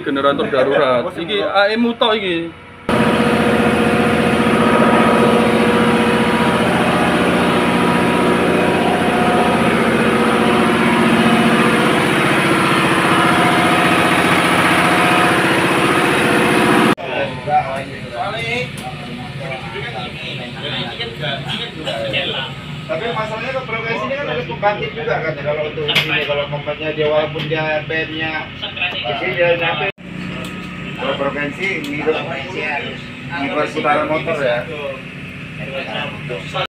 generator darurat. Iki AM tok iki. Tapi masalahnya ke provinsi ini kan ada pembangkit juga kan ya, kalau untuk ini kalau memangnya dia walaupun dia PM-nya isi dia sampai kalau provinsi ini harus putaran motor ya.